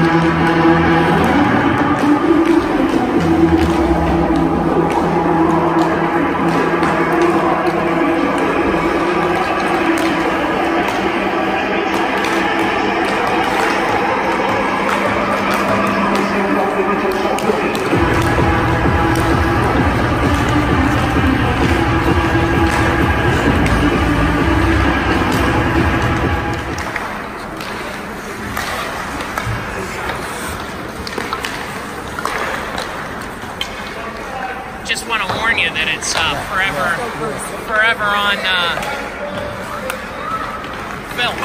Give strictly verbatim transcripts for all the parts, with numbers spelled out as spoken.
Just want to warn you that it's uh, forever, forever on uh, film.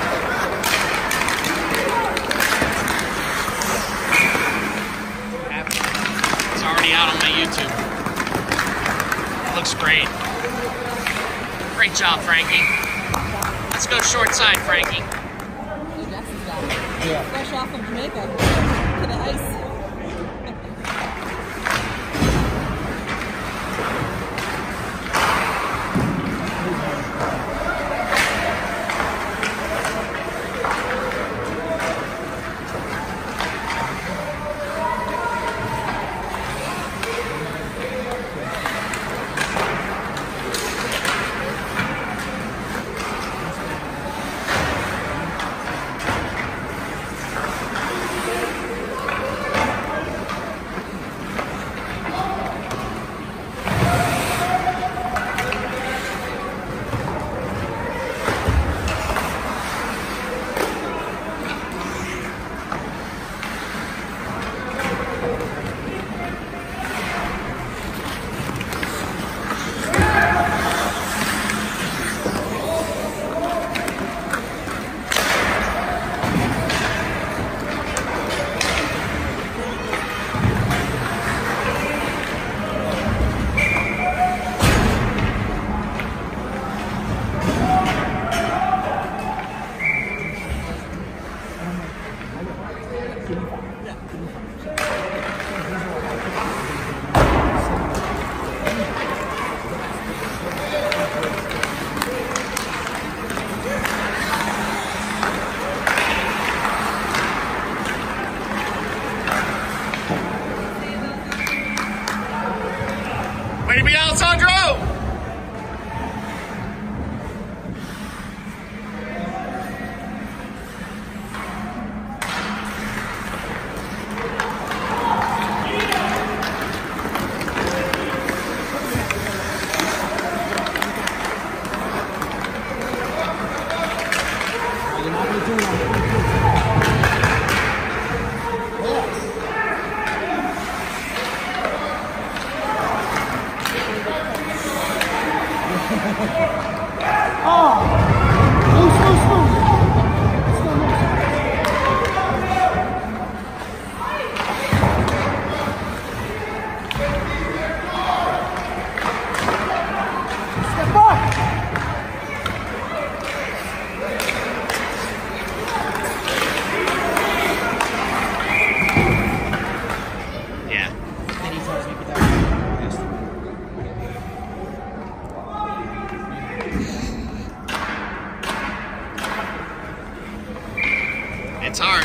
It's already out on my YouTube. It looks great. Great job, Frankie. Let's go short side, Frankie. Yeah. Fresh off from Jamaica to the ice. Way to be Alessandro! It's hard.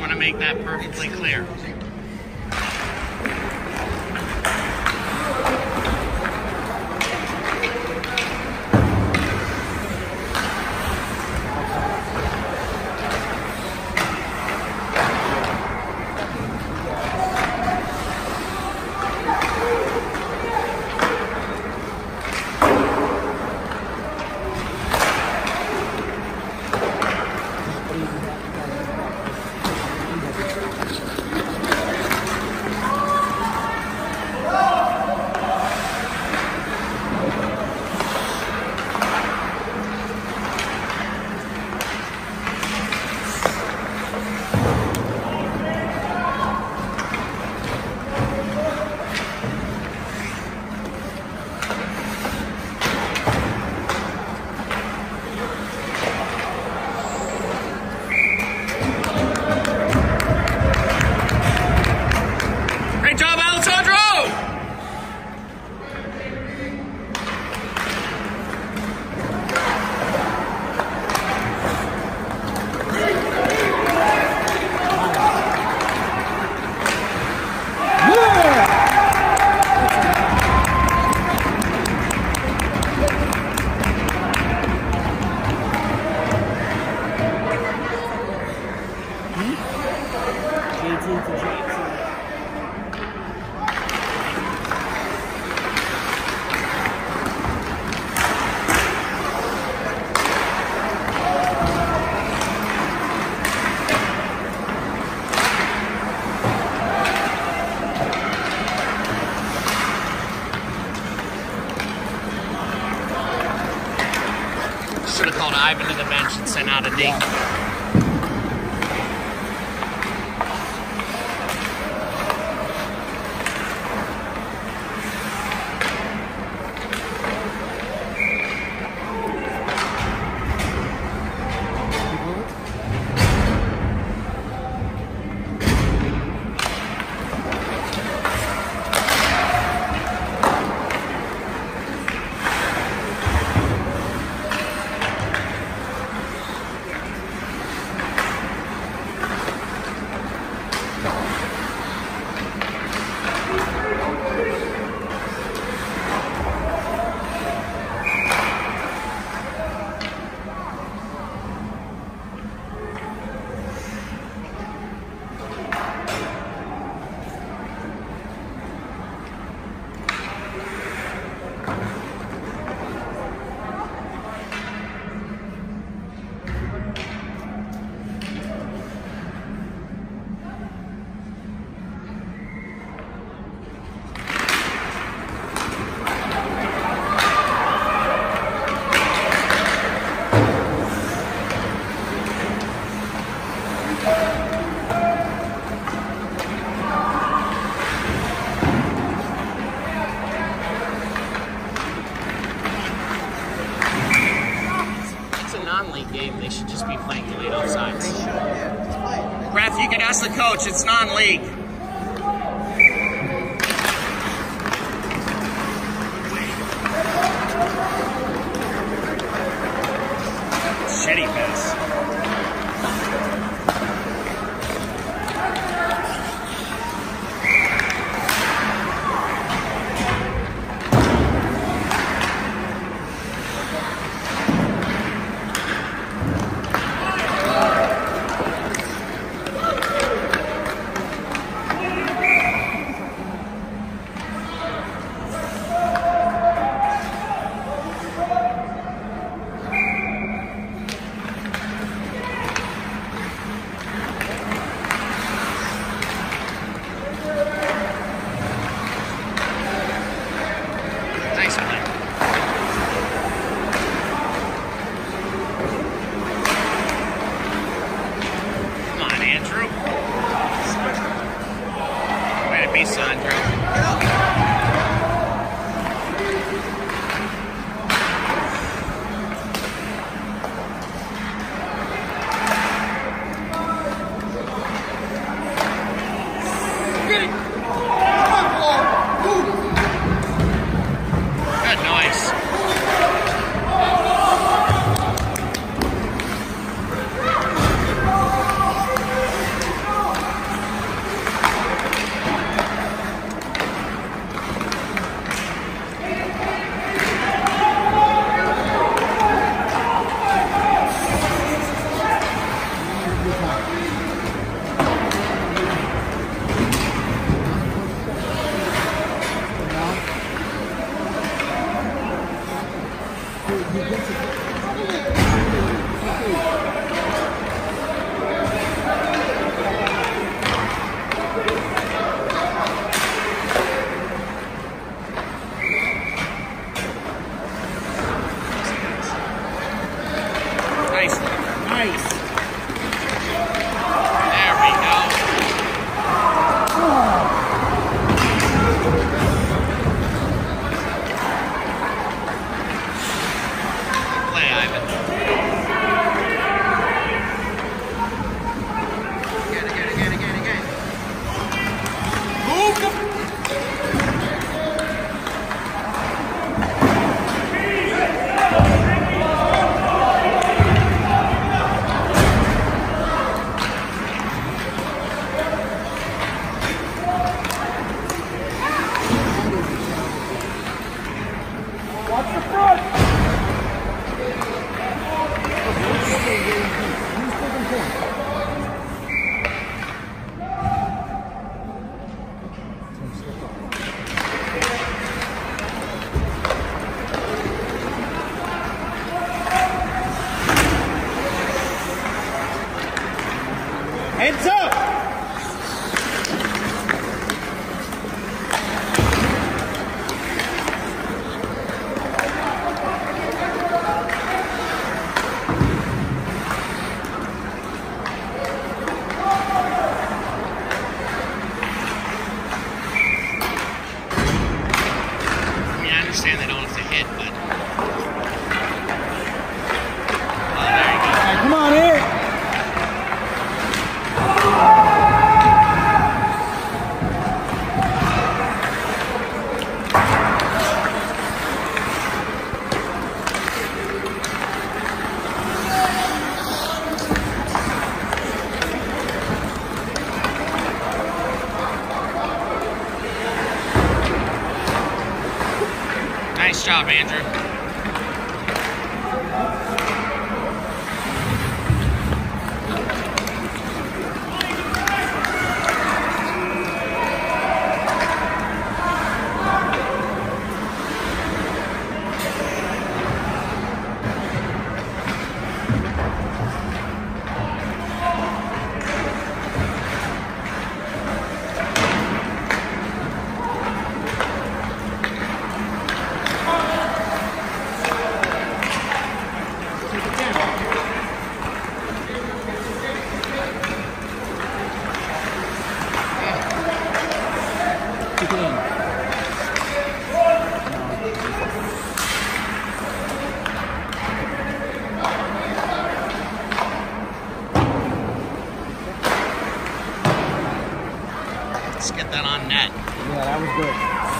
want to make that perfectly clear. Should have called Ivan to the bench and sent out a dink. Game, they should just be playing delayed offsides. They should, yeah. Just play it. Ref, you can ask the coach, it's non-league. Shitty pass. Nice. Nice. There we go. Play, Ivan. Again, again, again, again, again. Watch the front. Heads up! I mean, I understand they don't have to hit, but. Oh, there you go. All right, come on, Eric. Nice job, Andrew. Kick it in. Let's get that on net. Yeah, that was good.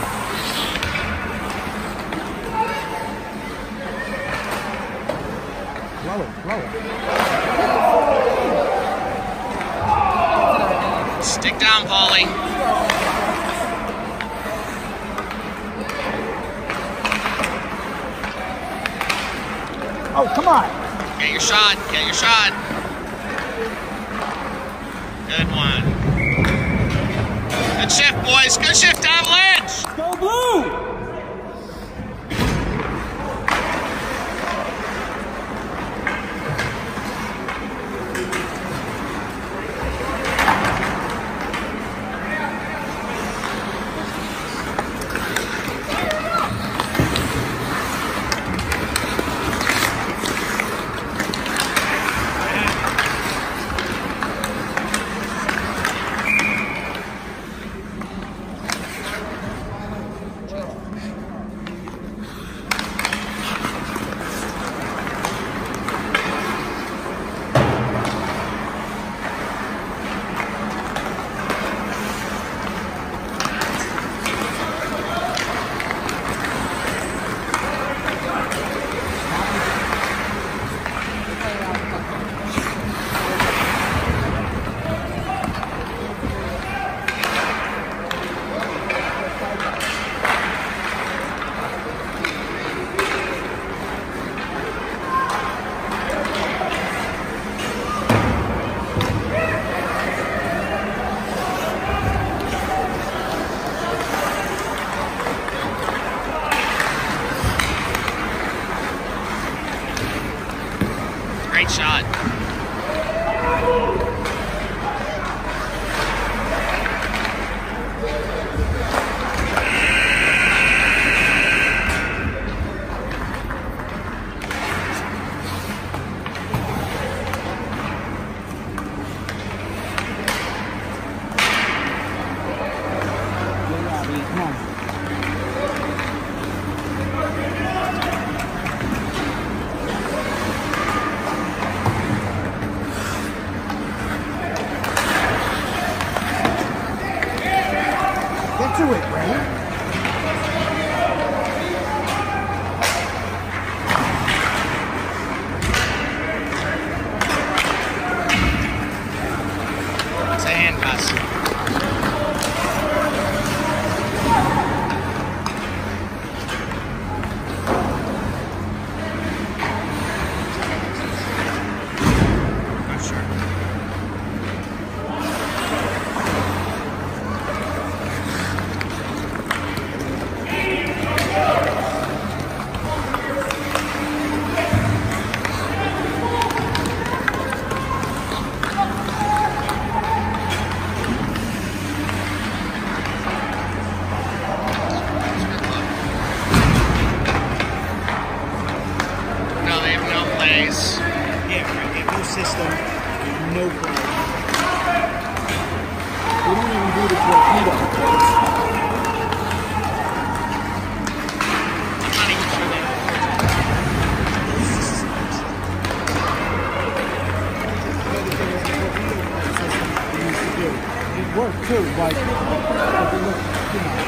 Blow it, blow it. Stick down, Paulie. Oh, come on. Get your shot. Get your shot. Good one. Good shift, boys. Good shift, Avalanche. Go blue! Get to it, Ray. It's a hand pass. System, no problem. We don't even do the torpedo. Not even sure they it worked too, but if it looked, you know.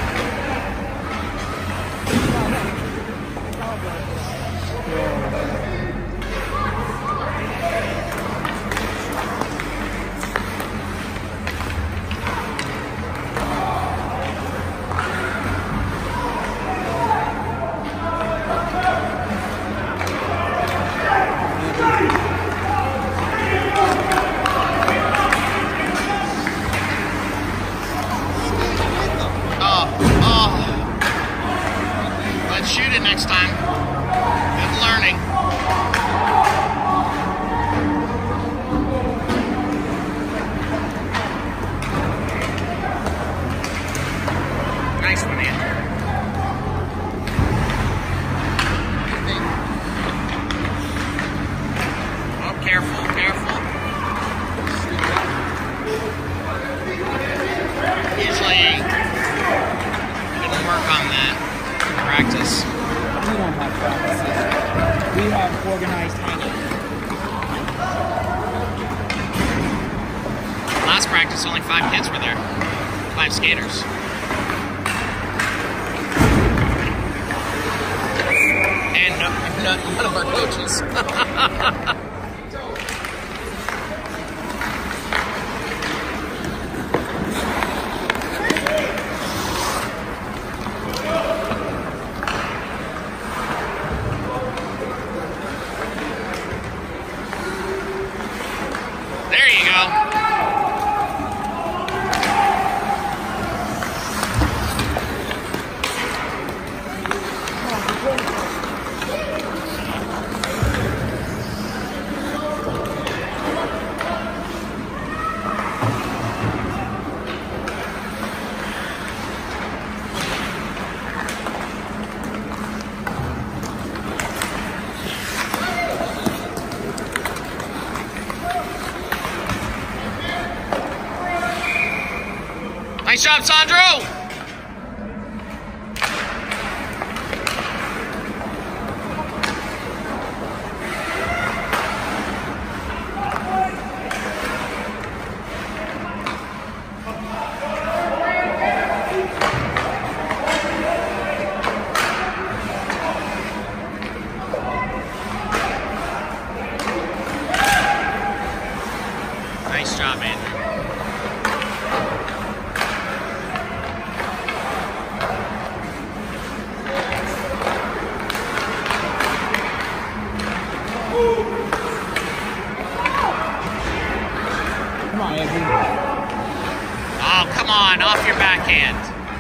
shoot it next time. Good learning. Nice one, Ian. Oh, careful, careful. Usually, you can work on that in practice. We don't have practices. We have organized hanging. Last practice, only five kids were there. Five skaters. And no, no, none of our coaches. There you go. Nice job, Sandro! Nice job, man. Come on, Andrew. Oh, come on, off your backhand.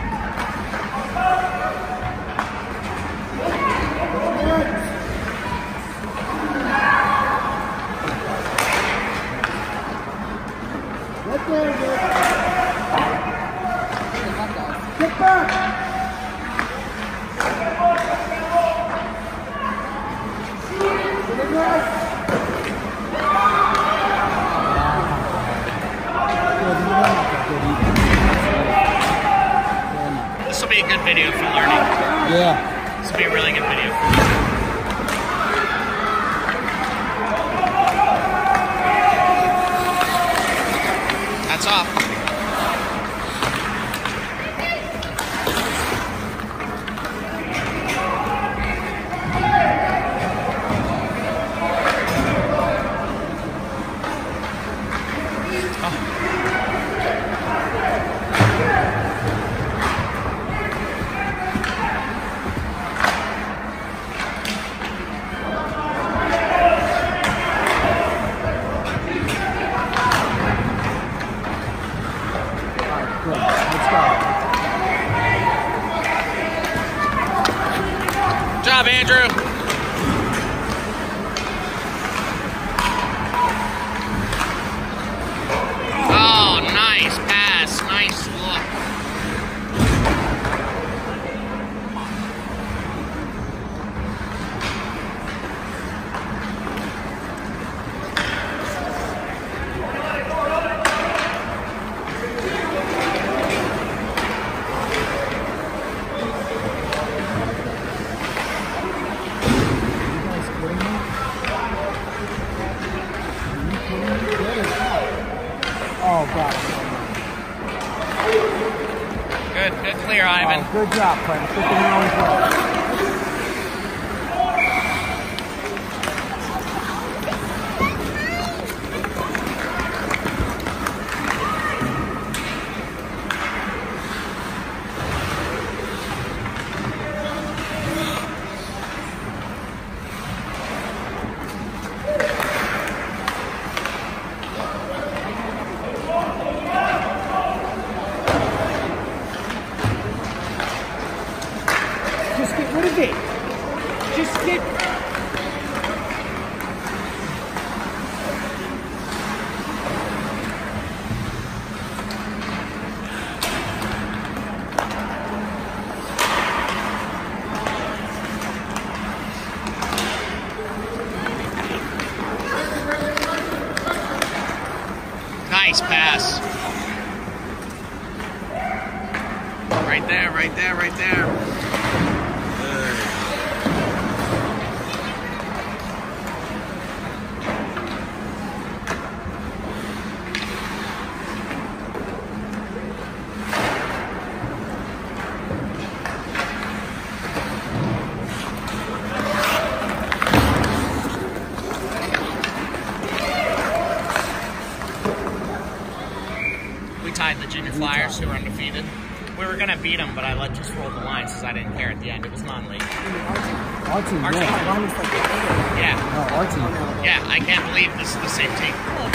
Get there, Nick. Get back. This will be a good video for learning. Yeah. This will be a really good video for you. That's off. Good job, Andrew. Oh, nice pass. Nice look. Oh, God. Good, good clear, Ivan. Oh, good job, Frank. Put them on play. Just get rid of it. Just get... Nice pass. Right there, right there, right there. We tied the junior Flyers, who were undefeated. We were going to beat them, but I let just roll the lines because I didn't care at the end. It was non-league. Our team, Our yeah. team. Yeah. No, our team. Yeah, I can't believe this is the same team.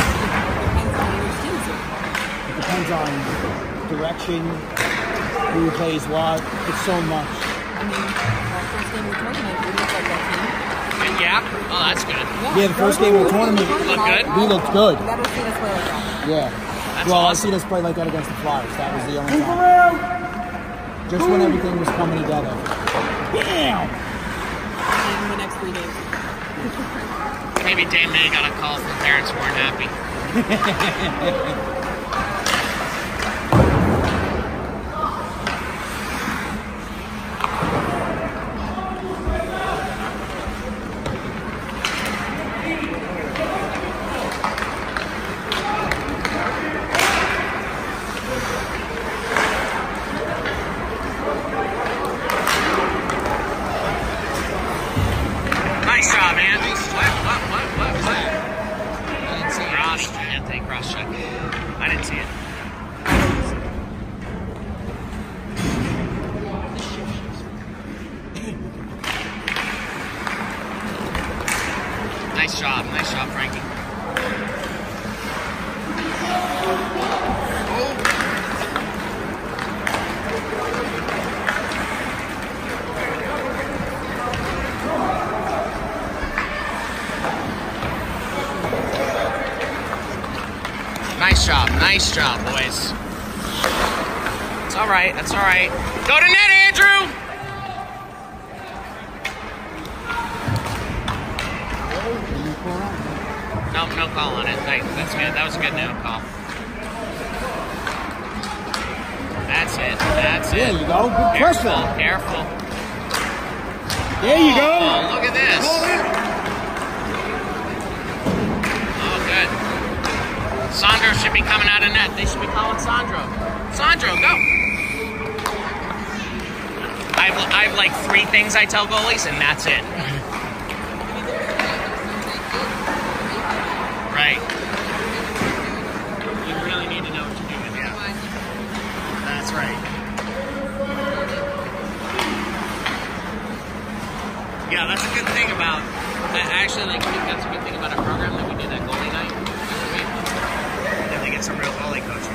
It depends on direction, who plays what. It's so much. I mean, our first game of the tournament, we looked like that team. Yeah? Oh, that's good. Yeah, the first game of the tournament, Look good? we looked good. I've never seen us play like that. Yeah. That's well, awesome. I see us play like that against the Flyers. That was the only time. Just when everything was coming together. Damn! In the next three days. Maybe Dame May got a call from parents who weren't happy. Nice job, man. What, what, what, what, what? I didn't see it. Cross, yeah, take cross check. I didn't see it. Nice job, nice job, Frankie. Nice job, nice job, boys. It's all right, that's all right. Go to net, Andrew! No, no call on it. Thanks, that's good. That was a good no call. That's it, that's it. There you go. Good Careful, pressure. careful. There you go. Oh, look at this. Oh, good. Sandro should be coming out of net. They should be calling Sandro. Sandro, go. I have, I have like three things I tell goalies, and that's it. Right. actually like think that's a good thing about our program that we did that goalie night. Then they get some real goalie coaching.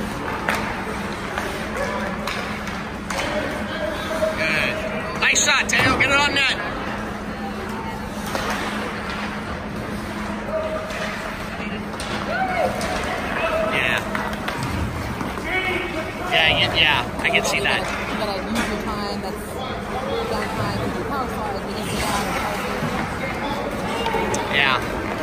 Good. Nice shot, Teo. Get it on net. Yeah. Yeah, yeah, yeah. I can see that. You gotta use your time. That's downtime with your power slide. You need to get out of Yeah.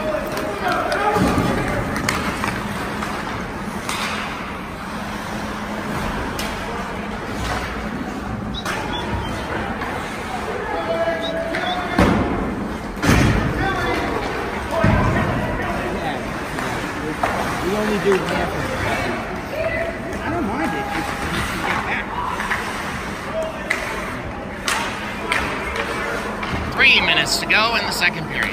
We only do half of it. I don't mind it. It's, it's, it's Three minutes to go in the second period.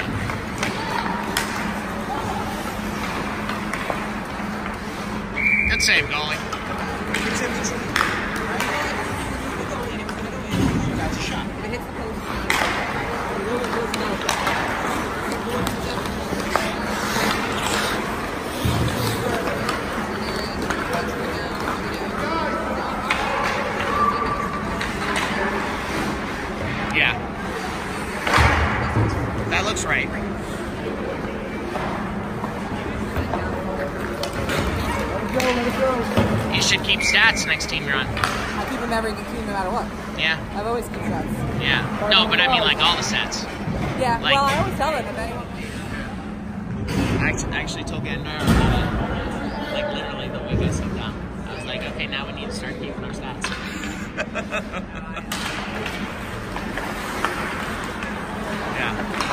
Good save, goalie. it's in the That's a shot. If it hits the post, Yeah. That looks right. You should keep stats next team you're on. I keep them every team no matter what. Yeah. I've always kept stats. Yeah. No, but I mean like all the sets. Yeah, Like- well, I always tell them if anyone. I actually, I actually told Gandar, like literally the week I sat down. I was like, okay, now we need to start keeping our stats. Yeah.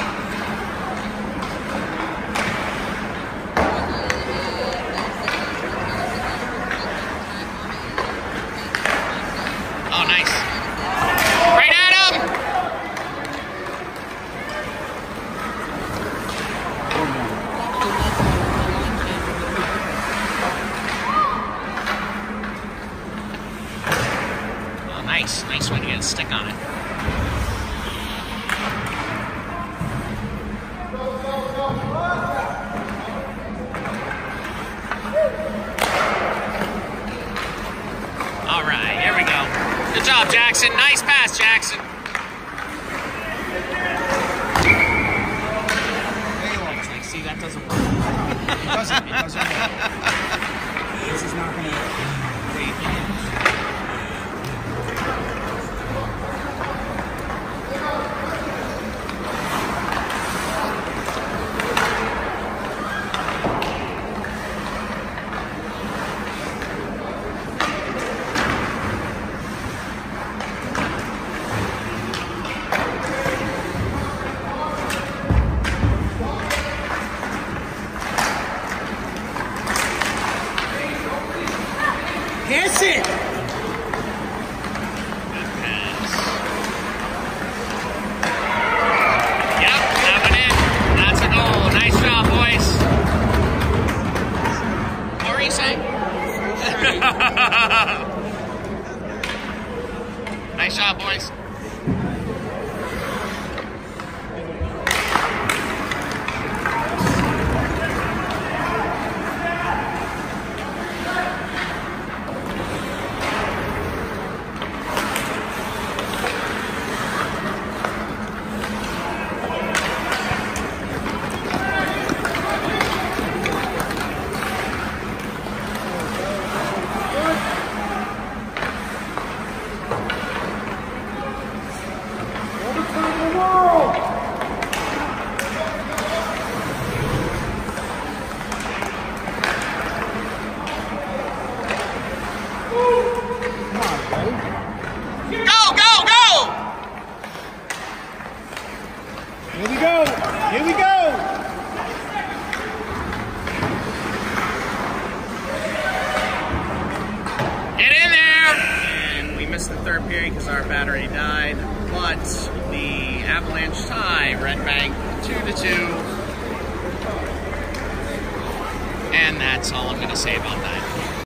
Oh, nice. Right at him! Oh, nice. Nice way to get a stick on it. All right, here we go. Good job, Jackson. Nice pass, Jackson. It's like, see, that doesn't work. It doesn't. It doesn't work. This is not going to wait. Pass it! Yep, that went in. That's a goal. Nice job, boys. What were you saying? Nice job, boys. Go, go, go! Here we go! Here we go! Get in there! And we missed the third period because our battery died, but the Avalanche tie Redbank two to two. And that's all I'm going to say about that.